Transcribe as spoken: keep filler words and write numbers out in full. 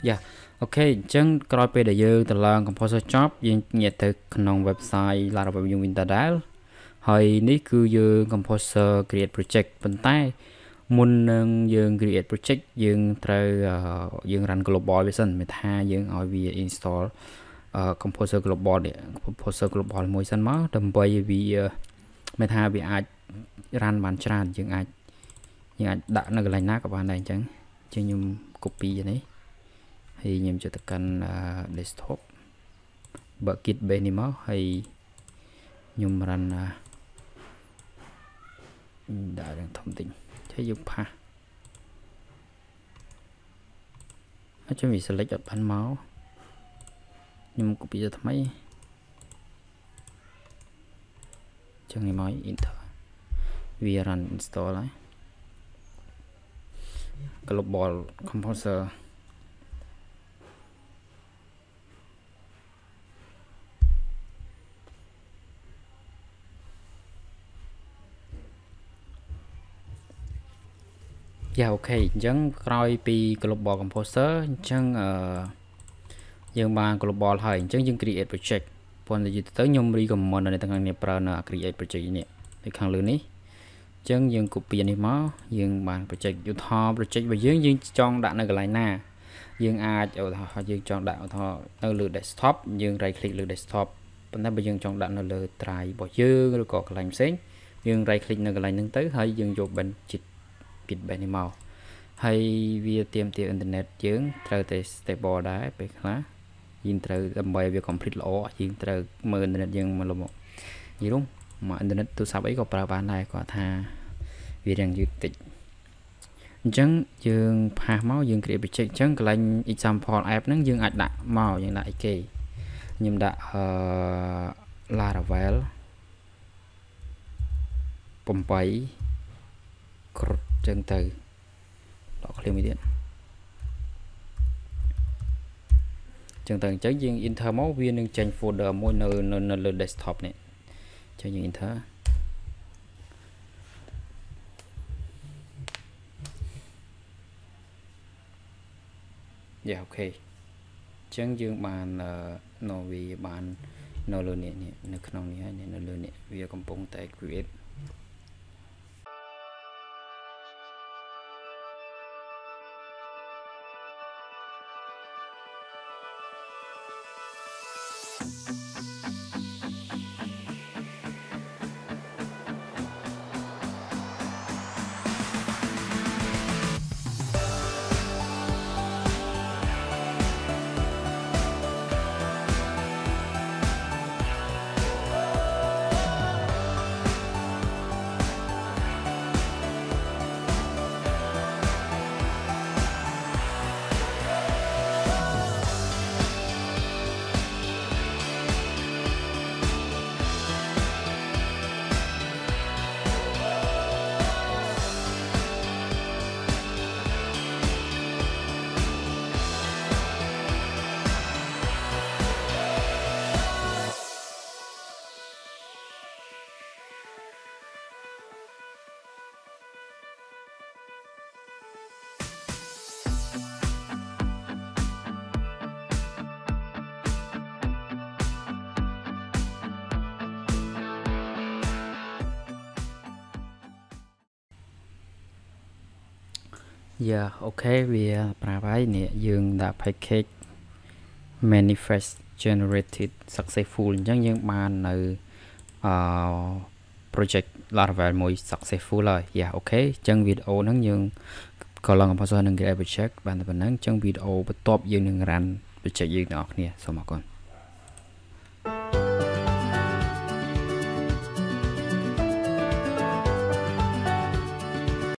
យ៉ាអូខេអញ្ចឹងក្រោយពេលដែលយើងទៅឡើង composer ចប់យើងងាកទៅក្នុង website Laravel យើងវិញដដែលហើយនេះគឺយើង composer create project ប៉ុន្តែមុននឹងយើង create project យើងត្រូវយើង run global វាសិនមិនថាយើងឲ្យវា install composer global នេះ composer global មួយសិនមកដើម្បីវាមិនថាវាអាច run បានច្រើនយើងអាចយើងអាចដាក់នៅកន្លែងណាក៏បានដែរអញ្ចឹងជាខ្ញុំ copy នេះហើយខ្ញុំចុចទៅកាន់ desktop បើក git base នេះមកហើយខ្ញុំ run ដាក់រឿងធំតិចហើយយើងផាសហើយខ្ញុំវា select អត់បានមកខ្ញុំ copy ទៅថ្មីចឹងនេះមក enter វា run install ហើយ global composerយ៉ាអូខេអញ្ចឹងក្រោយពី global composer អញ្ចឹងអឺយើងបាន global ហើយអញ្ចឹងយើង create project ប៉ុន្តែយូរទៅខ្ញុំ recommend នៅទាំងនេះប្រើនៅ create project នេះនៅខាងលើនេះអញ្ចឹងយើង copy នេះមកយើងបាន project ឧទាហរណ៍ project របស់យើងយើងចង់ដាក់នៅកន្លែងណាយើងអាចឧទាហរណ៍យើងចង់ដាក់ឧទាហរណ៍នៅលើ desktop យើង right click លើ desktop ប៉ុន្តែបើយើងចង់ដាក់នៅលើ drive របស់យើងឬក៏កន្លែងផ្សេងយើង right click នៅកន្លែងហ្នឹងទៅហើយយើងយក bin git base នេះមកហើយវាទាមទារ internet យើងត្រូវតែ stable ដែរពេលខ្លះយើងត្រូវដើម្បីវា complete ល្អយើងត្រូវមើល internet យើងមកលំមកយីនោះមក internet ទូរស័ព្ទអីក៏ប្រើបានដែរគាត់ថាវារៀងយឺតតិចអញ្ចឹងយើងផាសមកយើង create project អញ្ចឹងកន្លែង example app ហ្នឹងយើងអាចដាក់មកយើងដាក់អីគេខ្ញុំដាក់អឺ Laravel 8គ្រុតចឹងទៅដកឃ្លាមួយទៀតចឹងទៅអញ្ចឹងយើង enter មកវានឹងចេញ folder មួយនៅនៅលើ desktop នេះចឹងយើង enter យ៉ាអូខេអញ្ចឹងយើងបាននៅវាបាននៅលើនេះនៅក្នុងនេះហើយនៅលើនេះវាកំពុងតែ create Yeah, okay វាប្រាប់ហើយនេះយើងដាក់ package manifest generated successful អញ្ចឹងយើងបាននៅអឺ project Laravel មួយ successful ហើយ Yeah, okay អញ្ចឹងវីដេអូហ្នឹងយើងក៏ឡើង composer នឹង create project បានតែប៉ុណ្ណឹងអញ្ចឹងវីដេអូបន្ទាប់យើងនឹង run project យើងទាំងអស់គ្នាសូមអរគុណ